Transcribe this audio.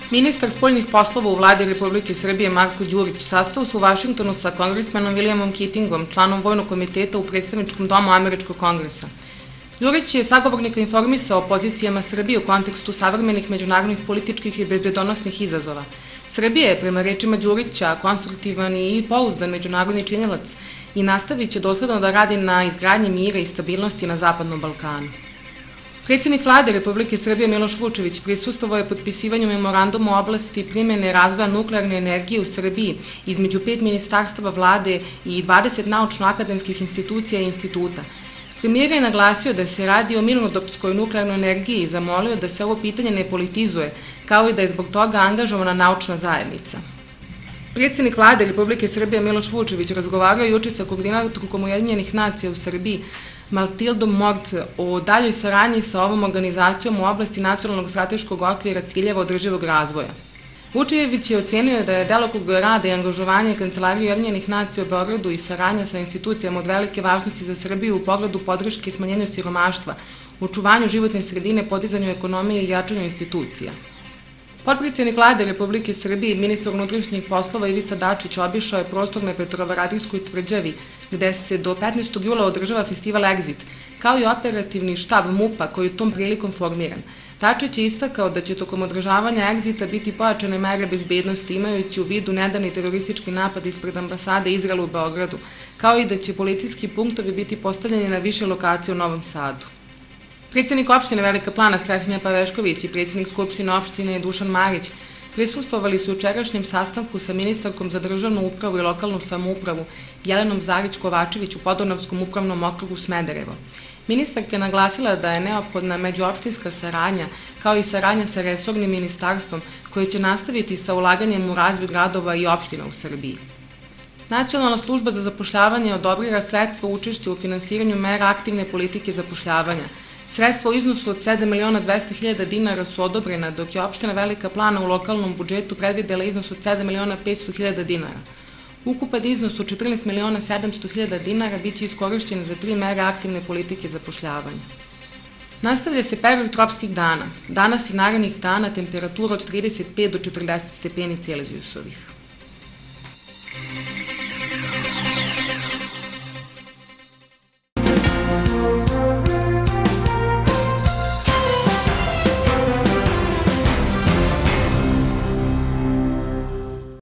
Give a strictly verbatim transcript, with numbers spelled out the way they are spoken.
Ministar spoljnih poslova u vladi Republike Srbije Marko Đurić sastao se u Vašingtonu sa kongresmenom Williamom Keatingom, članom Vojnog komiteta u predstavničkom domu Američkog kongresa. Đurić je sagovornika informisao o pozicijama Srbije u kontekstu savremenih međunarodnih političkih i bezbedonosnih izazova. Srbija je, prema rečima Đurića, konstruktivan i pouzdan međunarodni činilac i nastavit će dosledno da radi na izgradnji mira i stabilnosti na Zapadnom Balkanu. Predsjednik vlade Republike Srbije Miloš Vučević prisustvovao je potpisivanju memoranduma u oblasti primjene razvoja nuklearne energije u Srbiji između pet ministarstava vlade i dvadeset naučno-akademskih institucija i instituta. Premijer je naglasio da se radi o mirnodopskoj nuklearnoj energiji i zamolio da se ovo pitanje ne politizuje, kao i da je zbog toga angažovana naučna zajednica. Predsjednik vlade Republike Srbije Miloš Vučević razgovarao juče sa koordinatorkom Ujedinjenih nacija u Srbiji Matildom Mort o daljoj saradnji sa ovom organizacijom u oblasti nacionalnog strateškog okvira ciljeva održivog razvoja. Vučević je ocenio da je delokrug rada i angažovanje Kancelarije Ujedinjenih nacija u Beogradu i saradnja sa institucijama od velike važnosti za Srbiju u pogledu podrške i smanjenju siromaštva, očuvanju životne sredine, podizanju ekonomije i jačanju institucija. Potpredsjednik vlade Republike Srbije i ministar unutrašnjih poslova Ivica Dačić obišao je prostor na Petrovaradinskoj tvrđavi, gde se do petnaestog jula održava festival Exit, kao i operativni štab MUP-a koji je tom prilikom formiran. Dačić je istakao da će tokom održavanja Exita biti pojačane mere bezbednosti, imajući u vidu nedavni teroristički napad ispred ambasade Izraela u Beogradu, kao i da će policijski punktovi biti postavljeni na više lokacije u Novom Sadu. Predsjednik opštine Velika Plana Strahinja Pavešković i predsjednik Skupštine opštine Dušan Marić prisustvovali su jučerašnjem sastanku sa ministarkom za državnu upravu i lokalnu samoupravu Jelenom Zarić-Kovačević u Podunavskom upravnom okrugu Smederevo. Ministarka je naglasila da je neophodna međuopštinska saradnja, kao i saradnja sa resornim ministarstvom, koje će nastaviti sa ulaganjem u razvoj gradova i opština u Srbiji. Nacionalna služba za zapošljavanje odobrira sredstva učešća u finansiranju mera aktivne politike zapošljavanja. Sredstva u iznosu od sedam miliona dvesta hiljada dinara su odobrena, dok je opština Velika Plana u lokalnom budžetu predvidela iznos od sedam miliona petsto hiljada dinara. Ukupan iznos od četrnaest miliona sedamsto hiljada dinara biće iskorišćen za tri mere aktivne politike zapošljavanja. Nastavlja se period tropskih dana. Danas i narednih dana temperatura od trideset pet do četrdeset stepeni Celzijusovih.